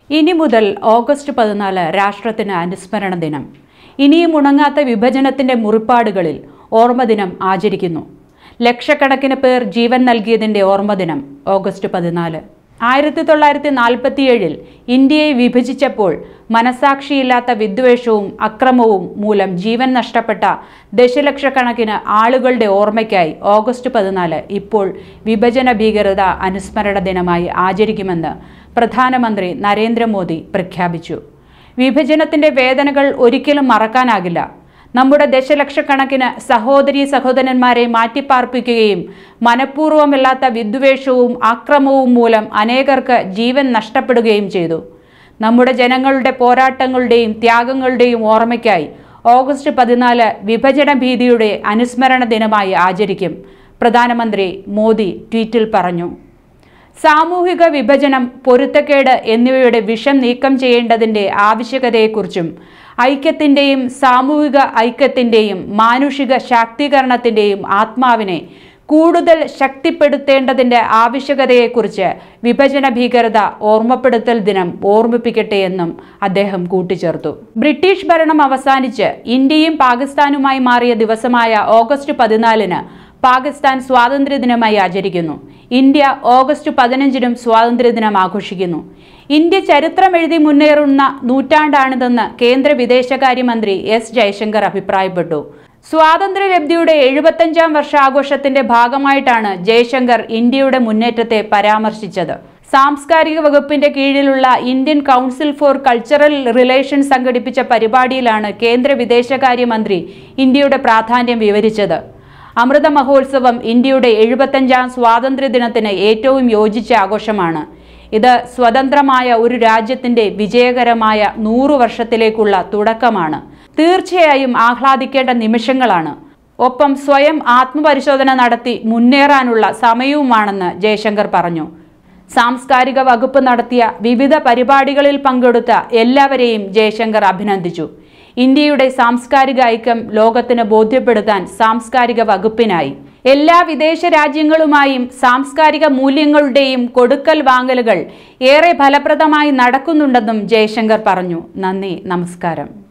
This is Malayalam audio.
ഇനി മുതൽ ഓഗസ്റ്റ് 14 രാഷ്ട്രത്തിന് അനുസ്മരണ ദിനം. ഇനിയും ഉണങ്ങാത്ത വിഭജനത്തിന്റെ മുറിപ്പാടുകളിൽ ഓർമ്മദിനം ആചരിക്കുന്നു. ലക്ഷക്കണക്കിന് പേർ ജീവൻ നൽകിയതിന്റെ ഓർമ്മദിനം ഓഗസ്റ്റ് 14. 1947 ഇന്ത്യയെ വിഭജിച്ചപ്പോൾ മനസാക്ഷിയില്ലാത്ത വിദ്വേഷവും അക്രമവും മൂലം ജീവൻ നഷ്ടപ്പെട്ട ദശലക്ഷക്കണക്കിന് ആളുകളുടെ ഓർമ്മയ്ക്കായി ഓഗസ്റ്റ് 14 ഇപ്പോൾ വിഭജന ഭീകരത അനുസ്മരണ ദിനമായി ആചരിക്കുമെന്ന് പ്രധാനമന്ത്രി നരേന്ദ്രമോദി പ്രഖ്യാപിച്ചു. വിഭജനത്തിന്റെ വേദനകൾ ഒരിക്കലും മറക്കാനാകില്ല. നമ്മുടെ ദശലക്ഷക്കണക്കിന് സഹോദരീ സഹോദരന്മാരെ മാറ്റിപ്പാർപ്പിക്കുകയും മനഃപൂർവ്വമല്ലാത്ത വിദ്വേഷവും ആക്രമവും മൂലം അനേകർക്ക് ജീവൻ നഷ്ടപ്പെടുകയും ചെയ്തു. നമ്മുടെ ജനങ്ങളുടെ പോരാട്ടങ്ങളുടെയും ത്യാഗങ്ങളുടെയും ഓർമ്മയ്ക്കായി ഓഗസ്റ്റ് 14 വിഭജന ഭീതിയുടെ അനുസ്മരണ ദിനമായി ആചരിക്കും, പ്രധാനമന്ത്രി മോദി ട്വീറ്റിൽ പറഞ്ഞു. സാമൂഹിക വിഭജനം, പൊരുത്തക്കേട് എന്നിവയുടെ വിഷം നീക്കം ചെയ്യേണ്ടതിൻ്റെ ആവശ്യകതയെക്കുറിച്ചും ഐക്യത്തിൻ്റെയും സാമൂഹിക ഐക്യത്തിൻ്റെയും മാനുഷിക ശാക്തീകരണത്തിൻ്റെയും ആത്മാവിനെ കൂടുതൽ ശക്തിപ്പെടുത്തേണ്ടതിൻ്റെ ആവശ്യകതയെക്കുറിച്ച് വിഭജന ഭീകരത ഓർമ്മപ്പെടുത്തൽ ദിനം ഓർമ്മിപ്പിക്കട്ടെ എന്നും അദ്ദേഹം കൂട്ടിച്ചേർത്തു. ബ്രിട്ടീഷ് ഭരണം അവസാനിച്ച് ഇന്ത്യയും പാകിസ്ഥാനുമായി മാറിയ ദിവസമായ ഓഗസ്റ്റ് 14 പാകിസ്ഥാൻ സ്വാതന്ത്ര്യദിനമായി ആചരിക്കുന്നു. ഇന്ത്യ ഓഗസ്റ്റ് 15 സ്വാതന്ത്ര്യദിനം ആഘോഷിക്കുന്നു. ഇന്ത്യ ചരിത്രമെഴുതി മുന്നേറുന്ന നൂറ്റാണ്ടാണിതെന്ന് കേന്ദ്ര വിദേശകാര്യമന്ത്രി എസ് ജയശങ്കർ അഭിപ്രായപ്പെട്ടു. സ്വാതന്ത്ര്യലബ്ധിയുടെ 75ാം വർഷാഘോഷത്തിന്റെ ഭാഗമായിട്ടാണ് ജയശങ്കർ ഇന്ത്യയുടെ മുന്നേറ്റത്തെ പരാമർശിച്ചത്. സാംസ്കാരിക വകുപ്പിന്റെ കീഴിലുള്ള Indian council for cultural relations സംഘടിപ്പിച്ച പരിപാടിയിലാണ് കേന്ദ്ര വിദേശകാര്യമന്ത്രി ഇന്ത്യയുടെ പ്രാധാന്യം വിവരിച്ചത്. അമൃത മഹോത്സവം ഇന്ത്യയുടെ 75ാം സ്വാതന്ത്ര്യദിനത്തിന് ഏറ്റവും യോജിച്ച ആഘോഷമാണ്. ഇത് സ്വതന്ത്രമായ ഒരു രാജ്യത്തിന്റെ വിജയകരമായ 100 വർഷത്തിലേക്കുള്ള തുടക്കമാണ്. തീർച്ചയായും ആഹ്ലാദിക്കേണ്ട നിമിഷങ്ങളാണ്. ഒപ്പം സ്വയം ആത്മപരിശോധന നടത്തി മുന്നേറാനുള്ള സമയവുമാണെന്ന് ജയശങ്കർ പറഞ്ഞു. സാംസ്കാരിക വകുപ്പ് നടത്തിയ വിവിധ പരിപാടികളിൽ പങ്കെടുത്ത എല്ലാവരെയും ജയശങ്കർ അഭിനന്ദിച്ചു. ഇന്ത്യയുടെ സാംസ്കാരിക ഐക്യം ലോകത്തിന് ബോധ്യപ്പെടുത്താൻ സാംസ്കാരിക വകുപ്പിനായി. എല്ലാ വിദേശ രാജ്യങ്ങളുമായും സാംസ്കാരിക മൂല്യങ്ങളുടെയും കൊടുക്കൽ വാങ്ങലുകൾ ഏറെ ഫലപ്രദമായി നടക്കുന്നുണ്ടെന്നും ജയശങ്കർ പറഞ്ഞു. നന്ദി, നമസ്കാരം.